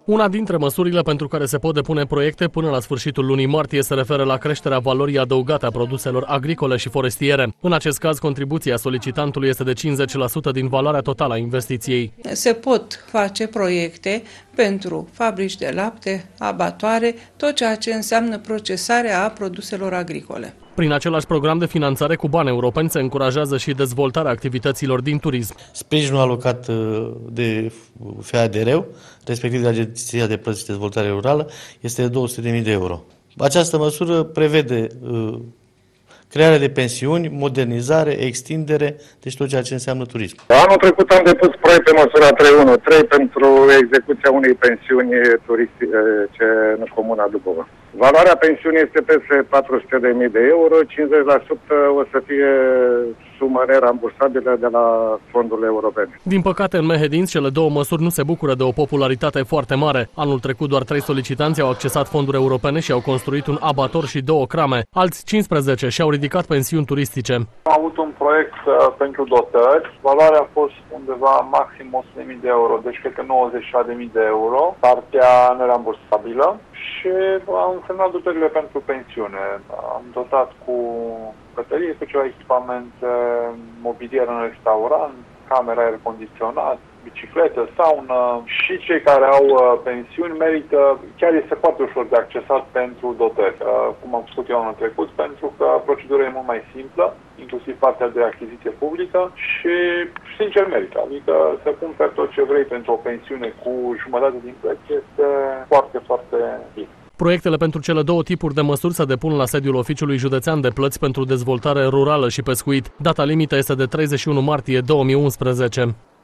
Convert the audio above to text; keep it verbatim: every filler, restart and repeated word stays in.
Una dintre măsurile pentru care se pot depune proiecte până la sfârșitul lunii martie se referă la creșterea valorii adăugate a produselor agricole și forestiere. În acest caz, contribuția solicitantului este de cincizeci la sută din valoarea totală a investiției. Se pot face proiecte pentru fabrici de lapte, abatoare, tot ceea ce înseamnă procesarea a produselor agricole. Prin același program de finanțare cu bani europeni se încurajează și dezvoltarea activităților din turism. Sprijinul alocat de F A D R-ul, respectiv de Agenția de Plăți și Dezvoltare Rurală, este de două sute de mii de euro. Această măsură prevede uh, crearea de pensiuni, modernizare, extindere, deci tot ceea ce înseamnă turism. Anul trecut am depus proiect pe măsura trei unu trei pentru execuția unei pensiuni turistice în comuna Dubova. Valoarea pensiunii este peste patru sute de mii de euro, cincizeci la sută o să fie sumă nerambursabilă de la fondurile europene. Din păcate, în Mehedinți, cele două măsuri nu se bucură de o popularitate foarte mare. Anul trecut, doar trei solicitanți au accesat fonduri europene și au construit un abator și două crame. Alți cincisprezece și-au ridicat pensiuni turistice. Am avut un proiect uh, pentru dotări. Valoarea a fost undeva maxim o sută de mii de euro, deci cred că nouăzeci și șase de mii de euro, partea nerambursabilă. Și am semnat dotările pentru pensiune. Am dotat cu bătărie, cu ceva echipament mobilier în restaurant, camera aer condiționat, bicicletă, saună. Și cei care au pensiuni merită, chiar este foarte ușor de accesat pentru dotări, cum am spus eu anul trecut, pentru că procedura e mult mai simplă, inclusiv partea de achiziție publică și, sincer, merită. Adică să cumperi tot ce vrei pentru o pensiune cu jumătate din preț este foarte, foarte bine. Proiectele pentru cele două tipuri de măsuri se depun la sediul Oficiului Județean de Plăți pentru Dezvoltare Rurală și Pescuit. Data limită este de treizeci și unu martie două mii unsprezece.